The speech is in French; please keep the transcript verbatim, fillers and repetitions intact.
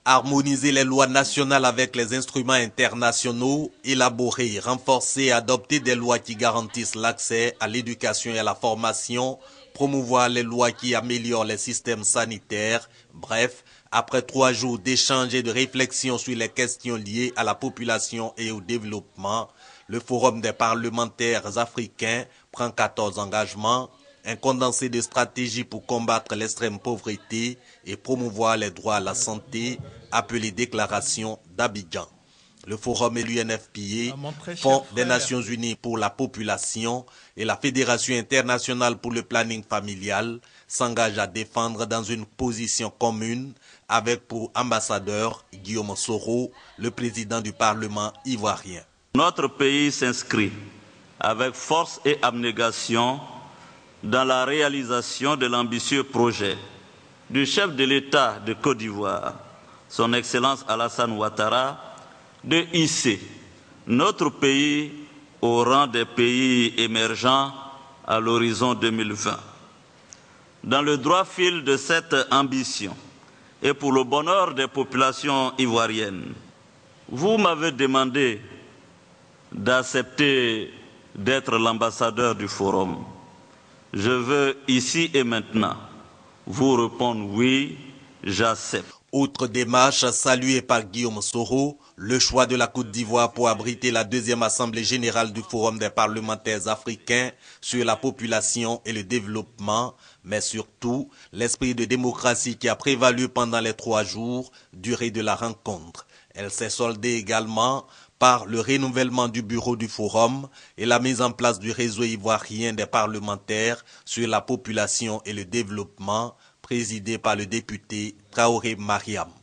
Harmoniser les lois nationales avec les instruments internationaux, élaborer, renforcer et adopter des lois qui garantissent l'accès à l'éducation et à la formation, promouvoir les lois qui améliorent les systèmes sanitaires. Bref, après trois jours d'échanges et de réflexion sur les questions liées à la population et au développement, le Forum des parlementaires africains prend quatorze engagements, un condensé de stratégies pour combattre l'extrême pauvreté et promouvoir les droits à la santé, appelé Déclaration d'Abidjan. Le Forum et l'U N F P A, Fonds des Nations Unies pour la population et la Fédération internationale pour le planning familial s'engagent à défendre dans une position commune avec pour ambassadeur Guillaume Soro, le président du Parlement ivoirien. Notre pays s'inscrit avec force et abnégation dans la réalisation de l'ambitieux projet du chef de l'État de Côte d'Ivoire, son Excellence Alassane Ouattara, de hisser notre pays au rang des pays émergents à l'horizon deux mille vingt. Dans le droit fil de cette ambition et pour le bonheur des populations ivoiriennes, vous m'avez demandé d'accepter d'être l'ambassadeur du Forum. Je veux ici et maintenant vous répondre oui, j'accepte. Autre démarche saluée par Guillaume Soro, le choix de la Côte d'Ivoire pour abriter la deuxième assemblée générale du Forum des parlementaires africains sur la population et le développement, mais surtout l'esprit de démocratie qui a prévalu pendant les trois jours durée de la rencontre. Elle s'est soldée également par le renouvellement du bureau du Forum et la mise en place du réseau ivoirien des parlementaires sur la population et le développement, présidé par le député Traoré Mariam.